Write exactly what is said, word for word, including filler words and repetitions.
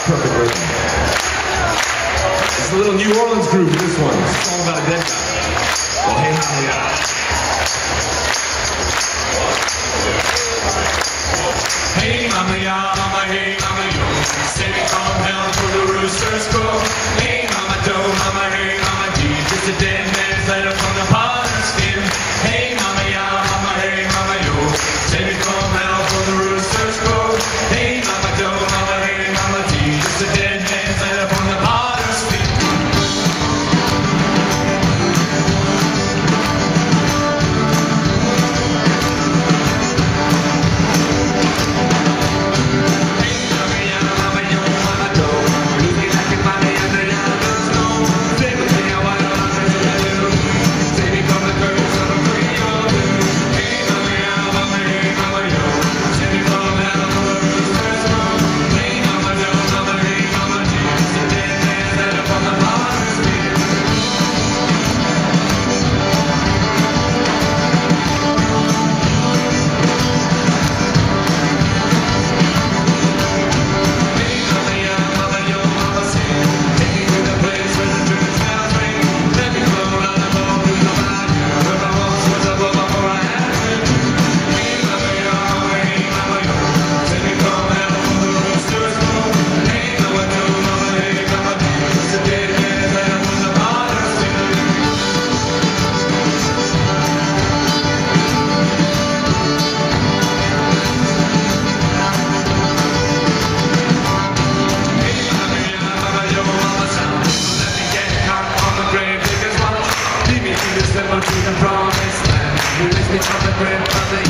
perfect rhythm. It's a little New Orleans groove in this one. It's a song about a dead guy. Well, hey, mama, yeah. Hey, mama, yeah, mama, hey, mama, yo. Save me from hell for the roosters crow. Hey, mama, do, mama, hey, mama, dee. Just a dead man's letter from the potter's field. Hey, mama, yeah, mama, hey, mama, yo. Save me from hell for the roosters crow. Hey, mama, do, mama, hey, mama, dee. Just a dead man's letter from the potter's field. To the promised land, release me from the grip of the